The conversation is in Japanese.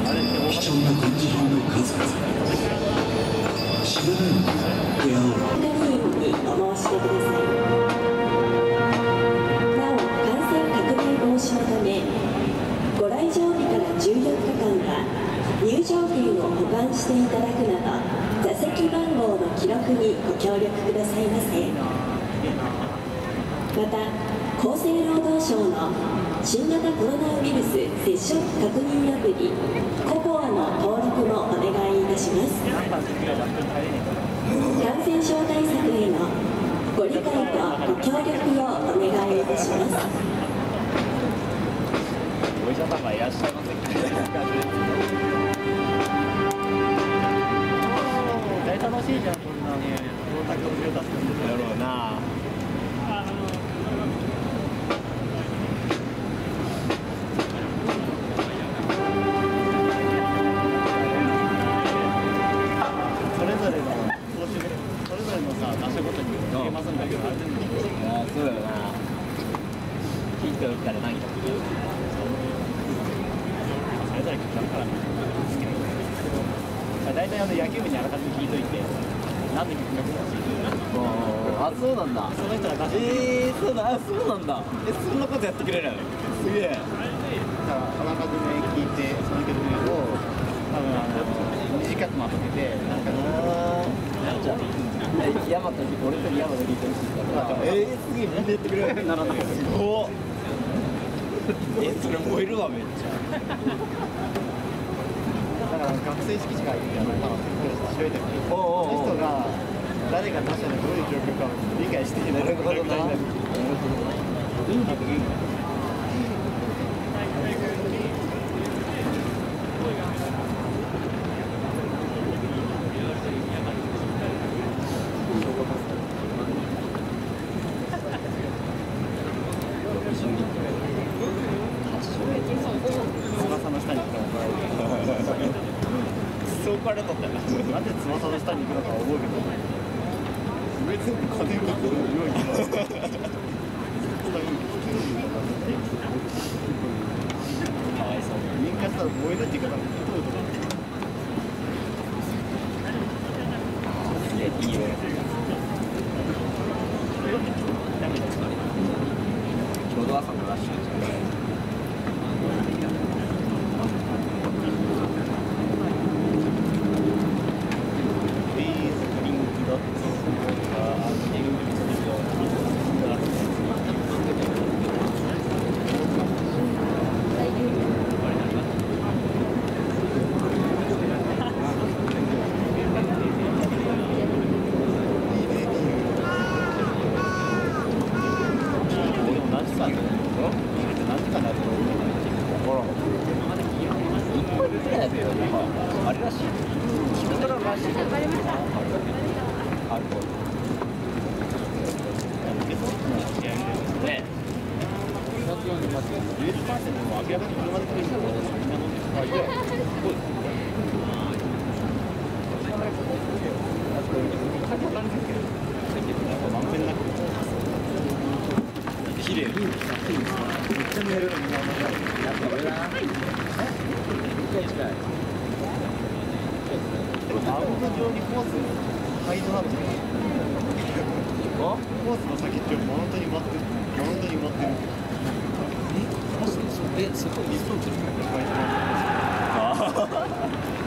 貴重な展示品の数々。しがない部屋を係員にお申し出ください。なお、感染拡大防止のため、ご来場日から14日間は入場券を保管していただくなど、座席番号の記録にご協力くださいませ。また、厚生労働省の新型コロナウイルス接触確認アプリココアの登録もお願いいたします。感染症対策へのご理解とご協力をお願いいたします。 お医者様いらっしゃいませ。大楽しいじゃん、こんなね、大田区のだったやろうな。それぞれのさ、場所ごとに見えますんだけど、あれ全部そうだよな。ヒット打ったら何かそれぞれ聞くから。大体野球部にあらかじめ聞いといて、なんで曲が欲しいあ、そうなんだ。その人が出してそうなんだ。そんなことやってくれるの？すげえ。あらかじめ聞いて、その曲を多分短くまとめて、なんかじゃあヤマトに俺とヤマトに聞いてほしいから。すげえみんなやってくれる。ならない。すごっ。それ燃えるわめっちゃ。だから学生式がいいんだよな、調べてみて、その人が誰が他者でどういう状況かを理解していない。なるほどな。いいんだけどいいんだ。翼の下に行ったら怒られる。そうからだったらなんで翼の下に行くのかは思うけど、上全部風が来るようにかわいそう。人間したら燃えるって言い方もどうとかすげえいいよ。ちょうど朝のラッシュですよね。あれらしい。キムドラらしい。わかりました。アルコール。ね。11%も明らかに車で来る人もみんな飲んでる。あ、いや。まんべんなく。綺麗。めっちゃ見える。やっぱ上だな。近い。マウンド上にコースハイドなんじゃない？コースの先ってマウンドに待ってる。マジでそこにそうってる。